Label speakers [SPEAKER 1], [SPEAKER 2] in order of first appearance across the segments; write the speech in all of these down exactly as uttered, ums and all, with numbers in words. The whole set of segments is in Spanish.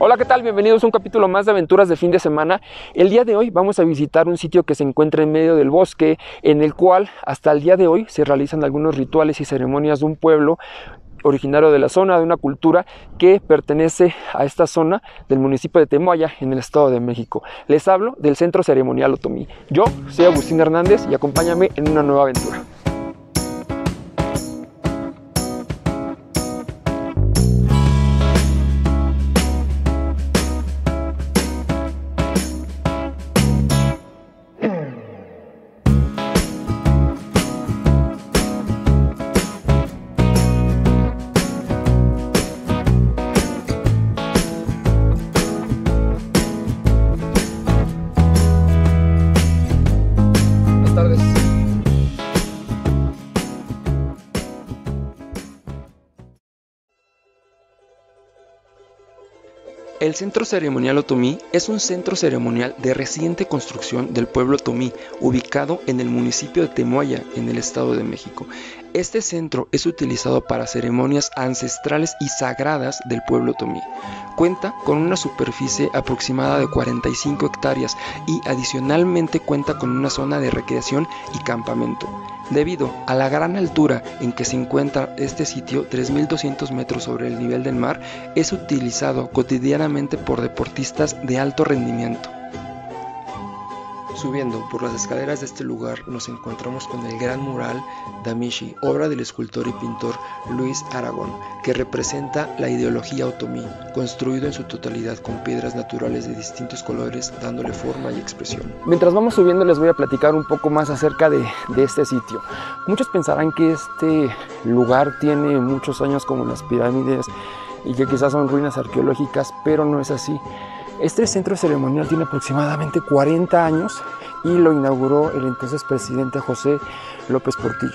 [SPEAKER 1] Hola, ¿qué tal? Bienvenidos a un capítulo más de aventuras de fin de semana. El día de hoy vamos a visitar un sitio que se encuentra en medio del bosque, en el cual hasta el día de hoy se realizan algunos rituales y ceremonias de un pueblo originario de la zona, de una cultura que pertenece a esta zona del municipio de Temoaya, en el Estado de México. Les hablo del Centro Ceremonial Otomí. Yo soy Agustín Hernández y acompáñame en una nueva aventura. El Centro Ceremonial Otomí es un centro ceremonial de reciente construcción del pueblo otomí, ubicado en el municipio de Temoaya, en el Estado de México. Este centro es utilizado para ceremonias ancestrales y sagradas del pueblo otomí. Cuenta con una superficie aproximada de cuarenta y cinco hectáreas y adicionalmente cuenta con una zona de recreación y campamento. Debido a la gran altura en que se encuentra este sitio, tres mil doscientos metros sobre el nivel del mar, es utilizado cotidianamente por deportistas de alto rendimiento. Subiendo por las escaleras de este lugar nos encontramos con el gran mural Damishi, obra del escultor y pintor Luis Aragón, que representa la ideología otomí, construido en su totalidad con piedras naturales de distintos colores, dándole forma y expresión. Mientras vamos subiendo les voy a platicar un poco más acerca de, de este sitio. Muchos pensarán que este lugar tiene muchos años como las pirámides y que quizás son ruinas arqueológicas, pero no es así. Este centro ceremonial tiene aproximadamente cuarenta años y lo inauguró el entonces presidente José López Portillo.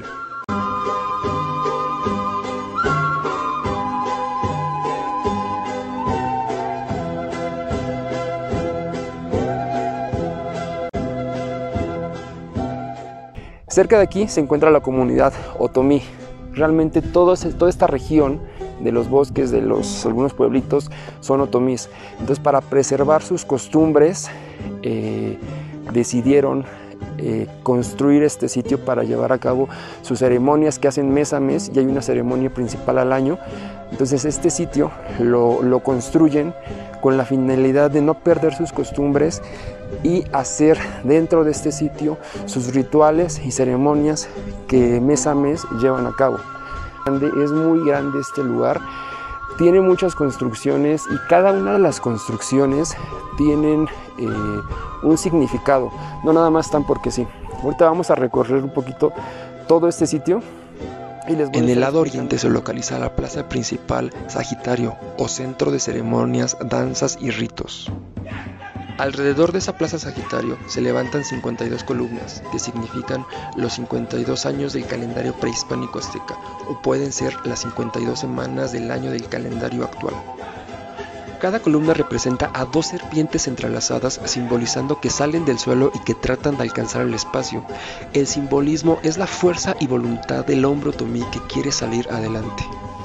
[SPEAKER 1] Cerca de aquí se encuentra la comunidad otomí. Realmente todo, toda esta región de los bosques, de los, algunos pueblitos, son otomís. Entonces, para preservar sus costumbres, eh, decidieron eh, construir este sitio para llevar a cabo sus ceremonias que hacen mes a mes, y hay una ceremonia principal al año. Entonces, este sitio lo, lo construyen con la finalidad de no perder sus costumbres y hacer dentro de este sitio sus rituales y ceremonias que mes a mes llevan a cabo. Es muy grande este lugar, tiene muchas construcciones y cada una de las construcciones tienen eh, un significado, no nada más están porque sí. Ahorita vamos a recorrer un poquito todo este sitio. Y les voy en el lado oriente se localiza la plaza principal Sagitario, o centro de ceremonias, danzas y ritos. Alrededor de esa plaza Sagitario se levantan cincuenta y dos columnas, que significan los cincuenta y dos años del calendario prehispánico azteca, o pueden ser las cincuenta y dos semanas del año del calendario actual. Cada columna representa a dos serpientes entrelazadas, simbolizando que salen del suelo y que tratan de alcanzar el espacio. El simbolismo es la fuerza y voluntad del hombre otomí que quiere salir adelante.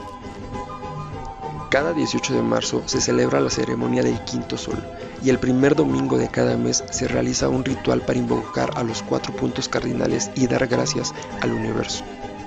[SPEAKER 1] Cada dieciocho de marzo se celebra la ceremonia del quinto sol, y el primer domingo de cada mes se realiza un ritual para invocar a los cuatro puntos cardinales y dar gracias al universo.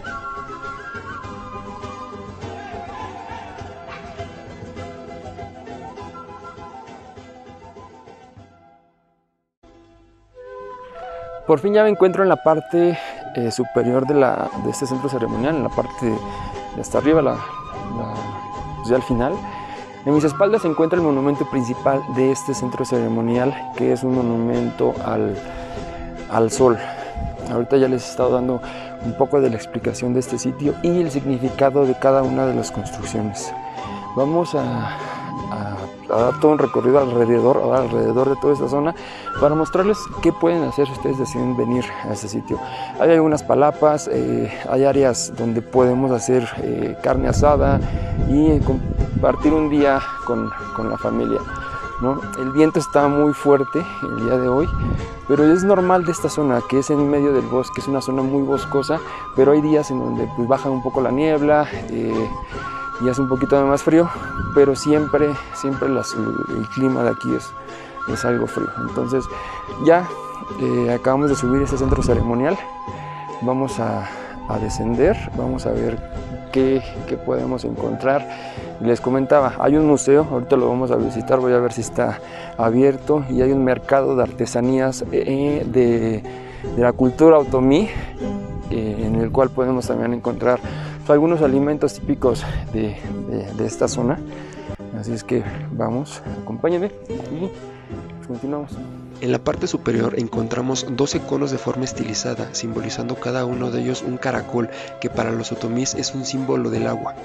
[SPEAKER 1] Por fin ya me encuentro en la parte eh, superior de, la, de este centro ceremonial, en la parte de, de hasta arriba, la, la, pues ya al final. En mis espaldas se encuentra el monumento principal de este centro ceremonial, que es un monumento al, al sol. Ahorita ya les he estado dando un poco de la explicación de este sitio y el significado de cada una de las construcciones. Vamos a, a, a dar todo un recorrido alrededor, alrededor de toda esta zona para mostrarles qué pueden hacer si ustedes deciden venir a este sitio. Hay algunas palapas, eh, hay áreas donde podemos hacer eh, carne asada y compartir un día con, con la familia, ¿no? El viento está muy fuerte el día de hoy, pero es normal de esta zona, que es en medio del bosque, es una zona muy boscosa, pero hay días en donde pues, baja un poco la niebla, eh, y hace un poquito de más frío, pero siempre, siempre las, el clima de aquí es, es algo frío. Entonces ya eh, acabamos de subir este centro ceremonial, vamos a, a descender, vamos a ver qué, qué podemos encontrar. Les comentaba, hay un museo, ahorita lo vamos a visitar, voy a ver si está abierto, y hay un mercado de artesanías eh, de, de la cultura otomí, eh, en el cual podemos también encontrar pues, algunos alimentos típicos de, de, de esta zona. Así es que vamos, acompáñenme y pues, continuamos.
[SPEAKER 2] En la parte superior encontramos doce conos de forma estilizada, simbolizando cada uno de ellos un caracol, que para los otomís es un símbolo del agua.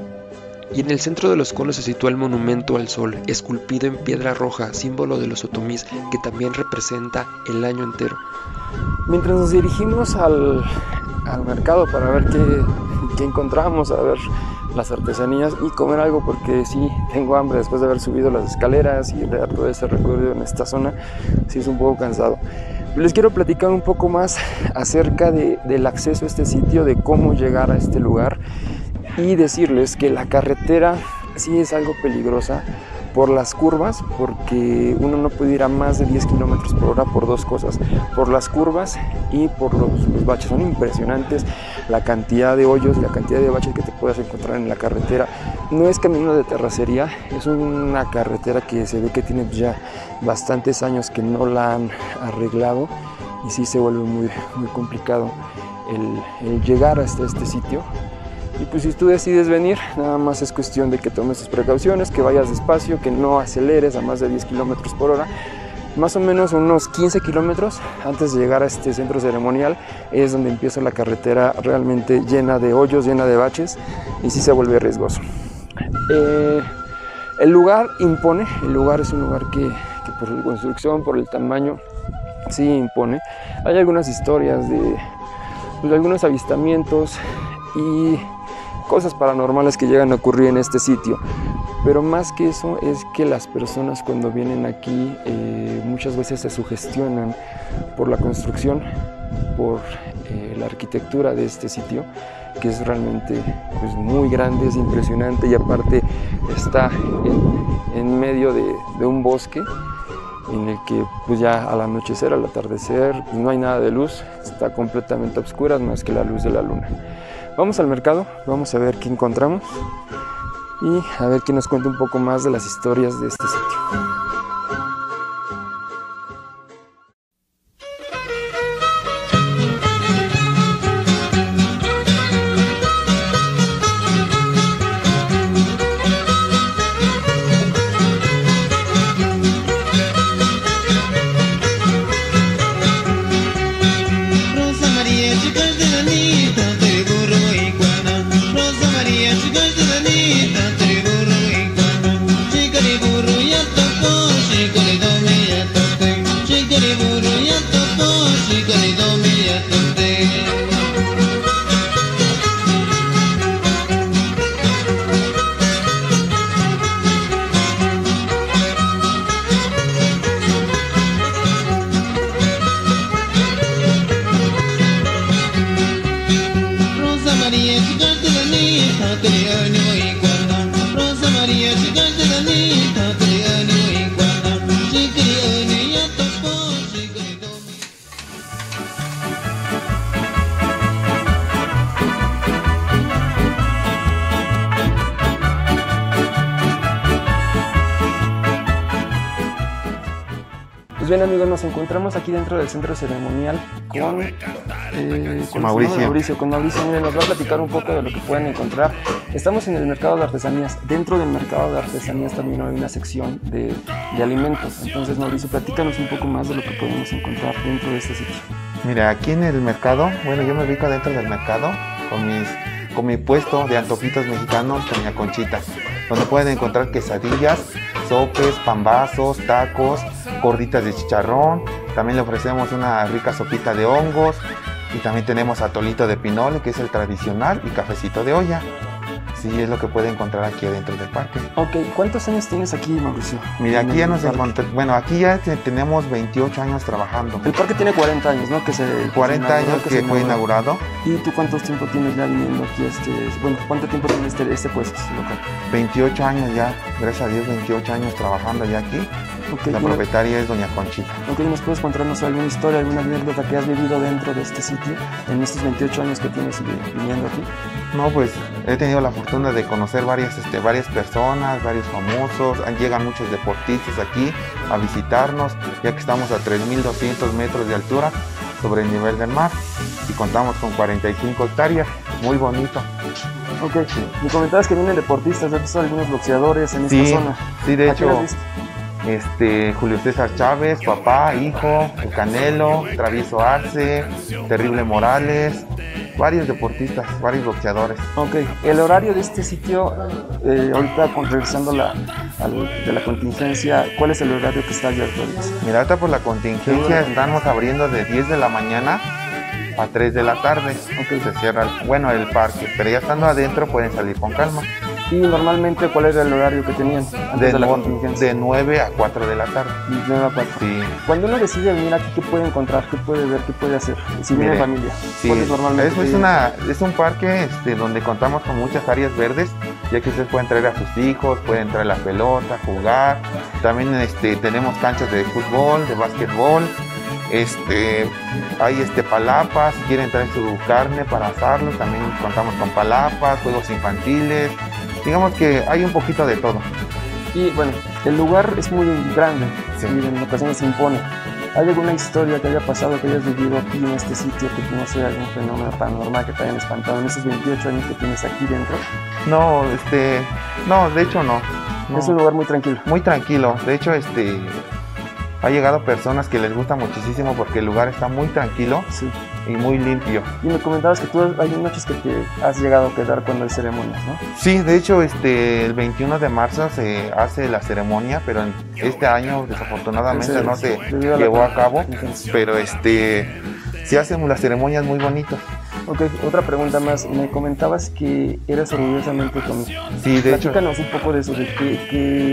[SPEAKER 2] Y en el centro de los conos se sitúa el monumento al sol, esculpido en piedra roja, símbolo de los otomís, que también representa el año entero.
[SPEAKER 1] Mientras nos dirigimos al, al mercado para ver qué, qué encontramos, a ver las artesanías y comer algo, porque sí, tengo hambre después de haber subido las escaleras y dar todo ese recorrido en esta zona, sí es un poco cansado. Les quiero platicar un poco más acerca de, del acceso a este sitio, de cómo llegar a este lugar, y decirles que la carretera sí es algo peligrosa por las curvas, porque uno no puede ir a más de diez kilómetros por hora por dos cosas, por las curvas y por los, los baches. Son impresionantes la cantidad de hoyos, la cantidad de baches que te puedes encontrar en la carretera. No es camino de terracería, es una carretera que se ve que tiene ya bastantes años que no la han arreglado, y sí se vuelve muy, muy complicado el, el llegar hasta este sitio. Y pues si tú decides venir, nada más es cuestión de que tomes tus precauciones, que vayas despacio, que no aceleres a más de diez kilómetros por hora. Más o menos unos quince kilómetros antes de llegar a este centro ceremonial es donde empieza la carretera realmente llena de hoyos, llena de baches, y sí se vuelve riesgoso. Eh, el lugar impone, el lugar es un lugar que, que por su construcción, por el tamaño, sí impone. Hay algunas historias de, pues, de algunos avistamientos y cosas paranormales que llegan a ocurrir en este sitio, pero más que eso es que las personas cuando vienen aquí eh, muchas veces se sugestionan por la construcción, por eh, la arquitectura de este sitio, que es realmente pues, muy grande, es impresionante, y aparte está en, en medio de, de un bosque en el que pues ya al anochecer, al atardecer, pues, no hay nada de luz, está completamente a oscuras más que la luz de la luna. Vamos al mercado, vamos a ver qué encontramos y a ver quién nos cuenta un poco más de las historias de este sitio. Pues bien amigos, nos encontramos aquí dentro del centro ceremonial con, eh, con
[SPEAKER 3] Mauricio.
[SPEAKER 1] Mauricio. Con Mauricio, miren, nos va a platicar un poco de lo que pueden encontrar. Estamos en el mercado de artesanías. Dentro del mercado de artesanías también hay una sección de, de alimentos. Entonces Mauricio, platícanos un poco más de lo que podemos encontrar dentro de este sitio.
[SPEAKER 3] Mira, aquí en el mercado, bueno, yo me ubico dentro del mercado con, mis, con mi puesto de antojitos mexicanos, Doña Conchita, donde pueden encontrar quesadillas, sopes, pambazos, tacos, gorditas de chicharrón. También le ofrecemos una rica sopita de hongos, y también tenemos atolito de pinole, que es el tradicional, y cafecito de olla. Sí, es lo que puede encontrar aquí adentro del parque.
[SPEAKER 1] Ok, ¿cuántos años tienes aquí, Mauricio?
[SPEAKER 3] Mira, aquí ya nos
[SPEAKER 1] parque?
[SPEAKER 3] encontramos, bueno, aquí ya tenemos veintiocho años trabajando.
[SPEAKER 1] El parque tiene cuarenta años, ¿no? Que se,
[SPEAKER 3] cuarenta
[SPEAKER 1] se
[SPEAKER 3] años que, que fue inaugurado.
[SPEAKER 1] ¿Y tú cuántos tiempo tienes ya viniendo aquí? Este, bueno, ¿cuánto tiempo tiene este, este puesto local?
[SPEAKER 3] veintiocho años ya, gracias a Dios, veintiocho años trabajando ya aquí.
[SPEAKER 1] Okay,
[SPEAKER 3] la propietaria es doña Conchita.
[SPEAKER 1] Ok, ¿nos puedes contarnos alguna historia, alguna anécdota que has vivido dentro de este sitio en estos veintiocho años que tienes viniendo aquí?
[SPEAKER 3] No, pues he tenido la fortuna de conocer varias, este, varias personas, varios famosos. Llegan muchos deportistas aquí a visitarnos, ya que estamos a tres mil doscientos metros de altura sobre el nivel del mar y contamos con cuarenta y cinco hectáreas, muy bonito.
[SPEAKER 1] Ok, me comentabas que vienen deportistas, ¿has visto algunos boxeadores en
[SPEAKER 3] sí,
[SPEAKER 1] esta zona?
[SPEAKER 3] Sí, de
[SPEAKER 1] ¿A qué
[SPEAKER 3] hecho,
[SPEAKER 1] has visto?
[SPEAKER 3] Este, Julio César Chávez, papá, hijo, el Canelo, Travieso Arce, Terrible Morales, varios deportistas, varios boxeadores.
[SPEAKER 1] Ok, el horario de este sitio, eh, ahorita con, regresando la, al, de la contingencia, ¿cuál es el horario que está abierto ahorita?
[SPEAKER 3] Mira, ahorita por la contingencia estamos abriendo de diez de la mañana a tres de la tarde. Okay. Se cierra, el, bueno, el parque, pero ya estando adentro pueden salir con calma.
[SPEAKER 1] ¿Y normalmente cuál era el horario que tenían antes de,
[SPEAKER 3] de
[SPEAKER 1] la contingencia?
[SPEAKER 3] De nueve a cuatro de la tarde.
[SPEAKER 1] De nueve a cuatro.
[SPEAKER 3] Sí.
[SPEAKER 1] Cuando uno decide venir aquí, ¿qué puede encontrar? ¿Qué puede ver? ¿Qué puede hacer? Si viene en familia.
[SPEAKER 3] Sí.
[SPEAKER 1] ¿Cuál es normalmente?
[SPEAKER 3] Eso es, una, es un parque este, donde contamos con muchas áreas verdes, ya que ustedes pueden traer a sus hijos, pueden traer la pelota, jugar. También este, tenemos canchas de fútbol, de básquetbol. Este, hay este, palapas, si quieren traer su carne para asarlos, también contamos con palapas, juegos infantiles. Digamos que hay un poquito de todo.
[SPEAKER 1] Y bueno, el lugar es muy grande,
[SPEAKER 3] sí.
[SPEAKER 1] Y en ocasiones se impone. ¿Hay alguna historia que haya pasado, que hayas vivido aquí en este sitio, que no sea algún fenómeno paranormal que te hayan espantado en esos veintiocho años que tienes aquí dentro?
[SPEAKER 3] No, este, no, de hecho no. no.
[SPEAKER 1] Es un lugar muy tranquilo.
[SPEAKER 3] Muy tranquilo, de hecho este, ha llegado personas que les gusta muchísimo porque el lugar está muy tranquilo.
[SPEAKER 1] Sí.
[SPEAKER 3] Y muy limpio.
[SPEAKER 1] Y me comentabas que tú hay noches que te has llegado a quedar cuando hay ceremonias, ¿no?
[SPEAKER 3] Sí, de hecho este, el veintiuno de marzo se hace la ceremonia, pero en este año desafortunadamente no se llevó a cabo, pero este, se hacen las ceremonias muy bonitas.
[SPEAKER 1] Ok, otra pregunta más. Me comentabas que eras orgullosamente otomí.
[SPEAKER 3] Sí, de hecho.
[SPEAKER 1] Platícanos un poco de eso, de qué,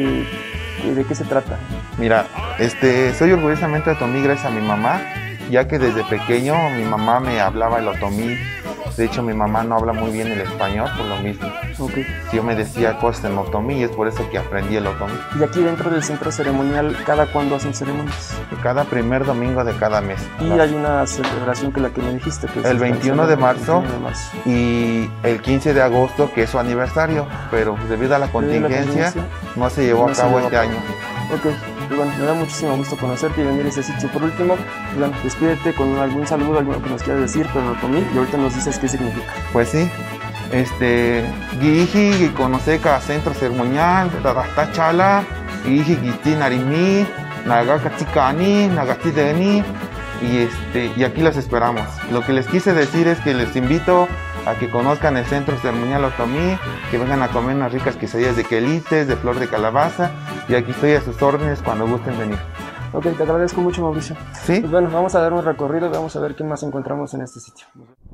[SPEAKER 1] qué, de qué se trata.
[SPEAKER 3] Mira, este, soy orgullosamente otomí gracias a mi mamá, ya que desde pequeño mi mamá me hablaba el otomí. De hecho, mi mamá no habla muy bien el español, por lo mismo.
[SPEAKER 1] Okay.
[SPEAKER 3] Yo me decía cosas en otomí y es por eso que aprendí el otomí.
[SPEAKER 1] ¿Y aquí dentro del centro ceremonial, cada cuándo hacen ceremonias?
[SPEAKER 3] Cada primer domingo de cada mes.
[SPEAKER 1] Y
[SPEAKER 3] ¿verdad?
[SPEAKER 1] hay una celebración que la que me dijiste. Que es
[SPEAKER 3] el veintiuno de marzo,
[SPEAKER 1] el veintiuno de marzo
[SPEAKER 3] y el quince de agosto, que es su aniversario, pero debido a la contingencia no se llevó
[SPEAKER 1] no
[SPEAKER 3] a cabo este
[SPEAKER 1] a
[SPEAKER 3] año.
[SPEAKER 1] Ok, y bueno, me da muchísimo gusto conocerte y venir a este sitio. Por último, bueno, despídete con algún saludo, algo que nos quieras decir, pero en otomí, y ahorita nos dices qué significa.
[SPEAKER 3] Pues sí, este, Giji, Conoseca, Centro Ceremonial, Tadasta Chala, Giji, Gisti, Narimi, Nagakachikani, Nagatideni, y este, y aquí los esperamos. Lo que les quise decir es que les invito a que conozcan el Centro Ceremonial Otomí, que vengan a comer unas ricas quesadillas de quelites, de flor de calabaza, y aquí estoy a sus órdenes cuando gusten venir.
[SPEAKER 1] Ok, te agradezco mucho, Mauricio.
[SPEAKER 3] ¿Sí?
[SPEAKER 1] Pues bueno, vamos a dar un recorrido, vamos a ver qué más encontramos en este sitio.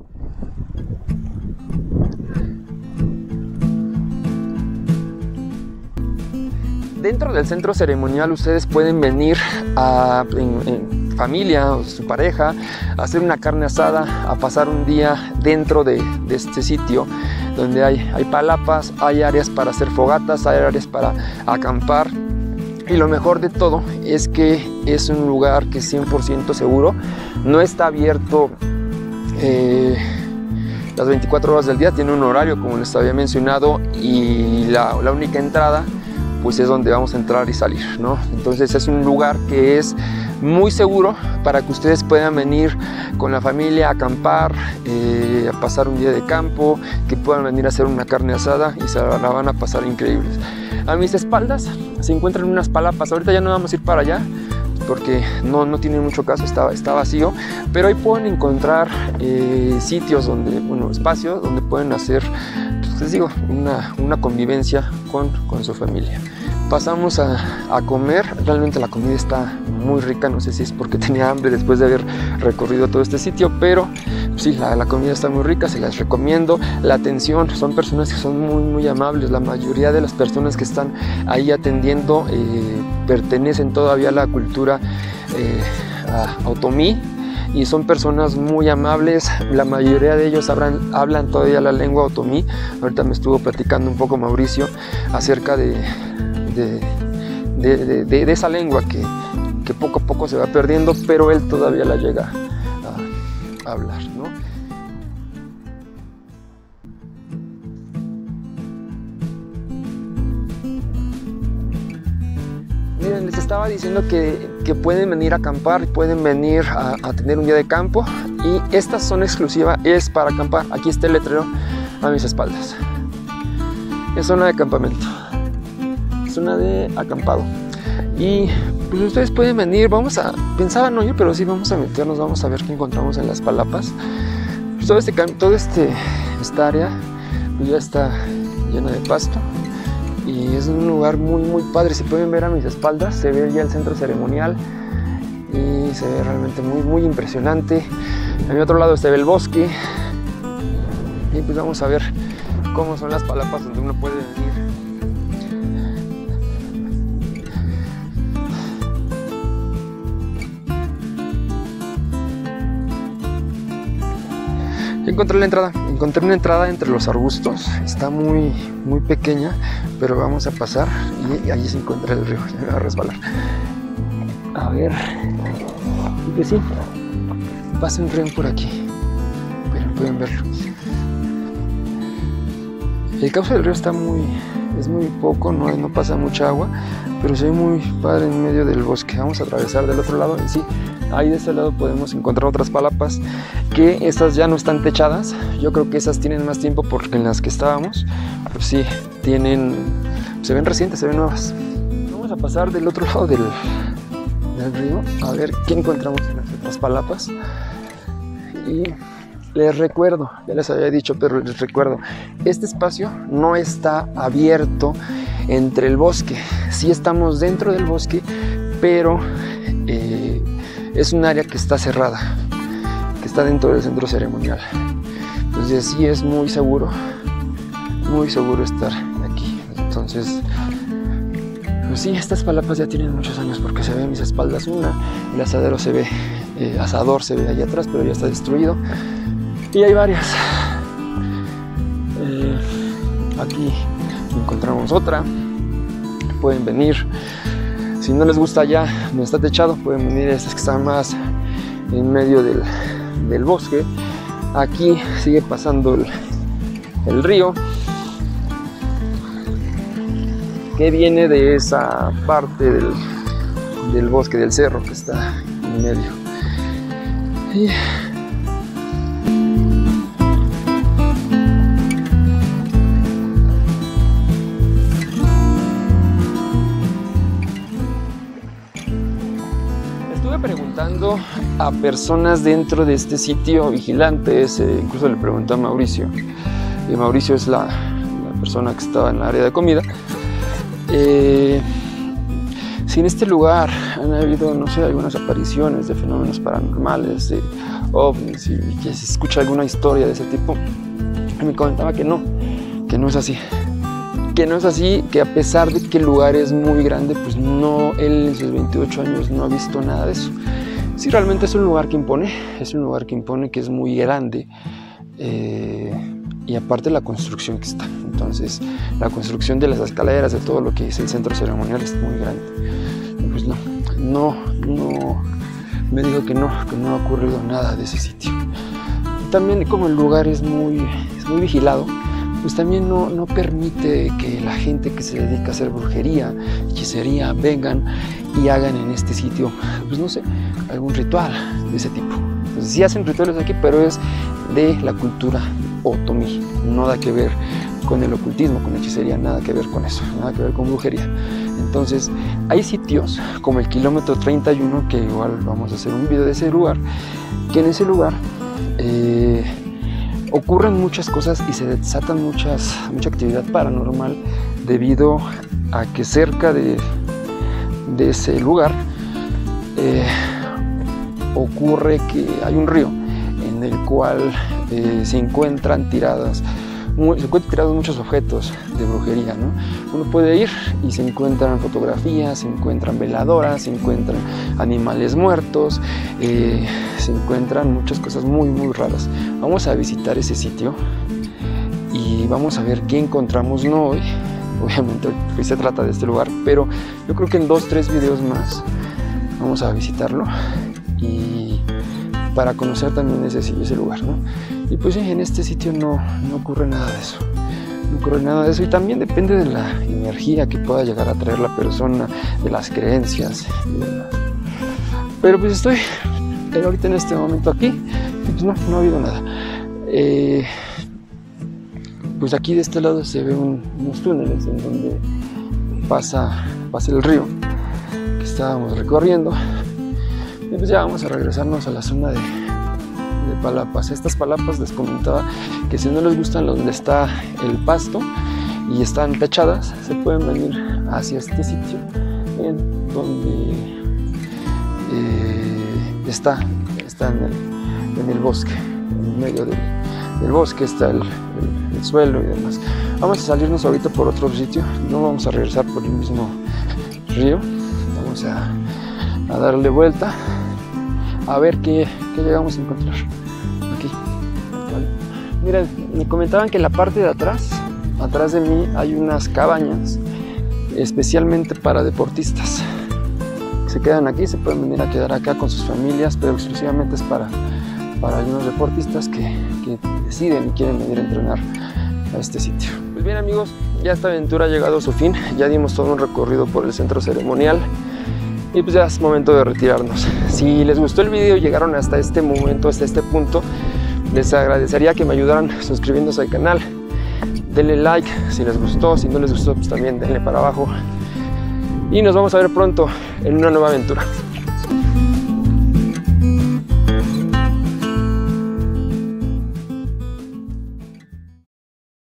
[SPEAKER 1] Dentro del centro ceremonial ustedes pueden venir a, en, en familia o su pareja a hacer una carne asada, a pasar un día dentro de, de este sitio donde hay, hay palapas, hay áreas para hacer fogatas, hay áreas para acampar. Y lo mejor de todo es que es un lugar que es cien por ciento seguro, no está abierto eh, las veinticuatro horas del día, tiene un horario como les había mencionado y la, la única entrada pues es donde vamos a entrar y salir, ¿no? Entonces es un lugar que es muy seguro para que ustedes puedan venir con la familia a acampar, eh, a pasar un día de campo, que puedan venir a hacer una carne asada y se la van a pasar increíbles. A mis espaldas se encuentran unas palapas, ahorita ya no vamos a ir para allá porque no, no tiene mucho caso, está, está vacío, pero ahí pueden encontrar eh, sitios donde, bueno, espacios donde pueden hacer, pues les digo, una, una convivencia con, con su familia. Pasamos a, a comer, realmente la comida está muy rica, no sé si es porque tenía hambre después de haber recorrido todo este sitio, pero sí, la, la comida está muy rica, se las recomiendo. La atención, son personas que son muy, muy amables. La mayoría de las personas que están ahí atendiendo eh, pertenecen todavía a la cultura eh, a otomí, y son personas muy amables. La mayoría de ellos hablan, hablan todavía la lengua otomí. Ahorita me estuvo platicando un poco Mauricio acerca de, de, de, de, de, de esa lengua que, que poco a poco se va perdiendo, pero él todavía la llega a, a hablar, ¿no? Miren, les estaba diciendo que, que pueden venir a acampar, pueden venir a, a tener un día de campo, y esta zona exclusiva es para acampar. Aquí está el letrero a mis espaldas. Es zona de campamento, zona de acampado. Y pues ustedes pueden venir, vamos a, pensaba no ir, pero sí vamos a meternos, vamos a ver qué encontramos en las palapas. Pues todo este, todo este, esta área pues ya está llena de pasto. Y es un lugar muy muy padre. Si pueden ver a mis espaldas, se ve ya el centro ceremonial y se ve realmente muy muy impresionante. A mi otro lado se ve el bosque, y pues vamos a ver cómo son las palapas donde uno puede venir. Encontré la entrada, encontré una entrada entre los arbustos, está muy, muy pequeña, pero vamos a pasar y allí se encuentra el río. Ya me va a resbalar. A ver, y que sí, pasa un río por aquí, pero pueden verlo. El cauce del río está muy, es muy poco, no, no pasa mucha agua, pero se ve muy padre en medio del bosque. Vamos a atravesar del otro lado y sí, ahí de este lado podemos encontrar otras palapas, que estas ya no están techadas. Yo creo que esas tienen más tiempo porque en las que estábamos, pues sí, tienen, se ven recientes, se ven nuevas. Vamos a pasar del otro lado del, del río a ver qué encontramos en las otras palapas. Y les recuerdo, ya les había dicho, pero les recuerdo, este espacio no está abierto entre el bosque. Sí estamos dentro del bosque, pero eh, es un área que está cerrada, que está dentro del centro ceremonial. Entonces sí es muy seguro, muy seguro estar aquí. Entonces, pues sí, estas palapas ya tienen muchos años, porque se ve a mis espaldas una, el asadero se ve, eh, asador se ve allá atrás, pero ya está destruido. Y hay varias. Eh, aquí encontramos otra. Pueden venir. Si no les gusta ya, no está techado, pueden venir a estas que están más en medio del, del bosque. Aquí sigue pasando el, el río, que viene de esa parte del, del bosque, del cerro que está en medio. Y preguntando a personas dentro de este sitio, vigilantes, eh, incluso le pregunté a Mauricio, y Mauricio es la, la persona que estaba en el área de comida, eh, si en este lugar han habido, no sé, algunas apariciones de fenómenos paranormales, de ovnis, y que se escucha alguna historia de ese tipo. Y me comentaba que no, que no es así. Que no es así, que a pesar de que el lugar es muy grande, pues no, él en sus veintiocho años no ha visto nada de eso. Sí, realmente es un lugar que impone, es un lugar que impone, que es muy grande, eh, y aparte la construcción que está. Entonces, la construcción de las escaleras, de todo lo que es el centro ceremonial es muy grande. Y pues no, no, no, me dijo que no, que no ha ocurrido nada de ese sitio. También como el lugar es muy, es muy vigilado, pues también no, no permite que la gente que se dedica a hacer brujería, hechicería, vengan y hagan en este sitio, pues no sé, algún ritual de ese tipo. Entonces sí hacen rituales aquí, pero es de la cultura otomí, nada que ver con el ocultismo, con la hechicería, nada que ver con eso, nada que ver con brujería. Entonces hay sitios como el kilómetro treinta y uno, que igual vamos a hacer un video de ese lugar, que en ese lugar eh, ocurren muchas cosas y se desatan muchas, mucha actividad paranormal, debido a que cerca de, de ese lugar eh, ocurre que hay un río en en el cual eh, se encuentran tiradas Muy, se encuentran tirados muchos objetos de brujería, ¿no? Uno puede ir y se encuentran fotografías, se encuentran veladoras, se encuentran animales muertos, eh, se encuentran muchas cosas muy muy raras. Vamos a visitar ese sitio y vamos a ver qué encontramos, no hoy, obviamente hoy se trata de este lugar, pero yo creo que en dos, tres videos más vamos a visitarlo y para conocer también ese, ese lugar, ¿no? Y pues sí, en este sitio no, no ocurre nada de eso, no ocurre nada de eso y también depende de la energía que pueda llegar a traer la persona, de las creencias y demás. Pero pues estoy ahorita en este momento aquí y pues no, no ha habido nada. Eh, pues aquí de este lado se ven un, unos túneles en donde pasa, pasa el río que estábamos recorriendo. Y pues ya vamos a regresarnos a la zona de, de palapas. Estas palapas les comentaba que si no les gustan donde está el pasto y están techadas, se pueden venir hacia este sitio en donde eh, está, está en el, en el bosque, en medio del, del bosque está el, el, el suelo y demás. Vamos a salirnos ahorita por otro sitio, no vamos a regresar por el mismo río, vamos a, a darle vuelta a ver qué, qué llegamos a encontrar aquí. ¿Vale? Miren, me comentaban que en la parte de atrás, atrás de mí, hay unas cabañas especialmente para deportistas. Se quedan aquí, se pueden venir a quedar acá con sus familias, pero exclusivamente es para, para algunos deportistas que, que deciden y quieren venir a entrenar a este sitio. Pues bien amigos, ya esta aventura ha llegado a su fin, ya dimos todo un recorrido por el centro ceremonial. Y pues ya es momento de retirarnos. Si les gustó el video y llegaron hasta este momento, hasta este punto, les agradecería que me ayudaran suscribiéndose al canal. Denle like si les gustó, si no les gustó pues también denle para abajo. Y nos vamos a ver pronto en una nueva aventura.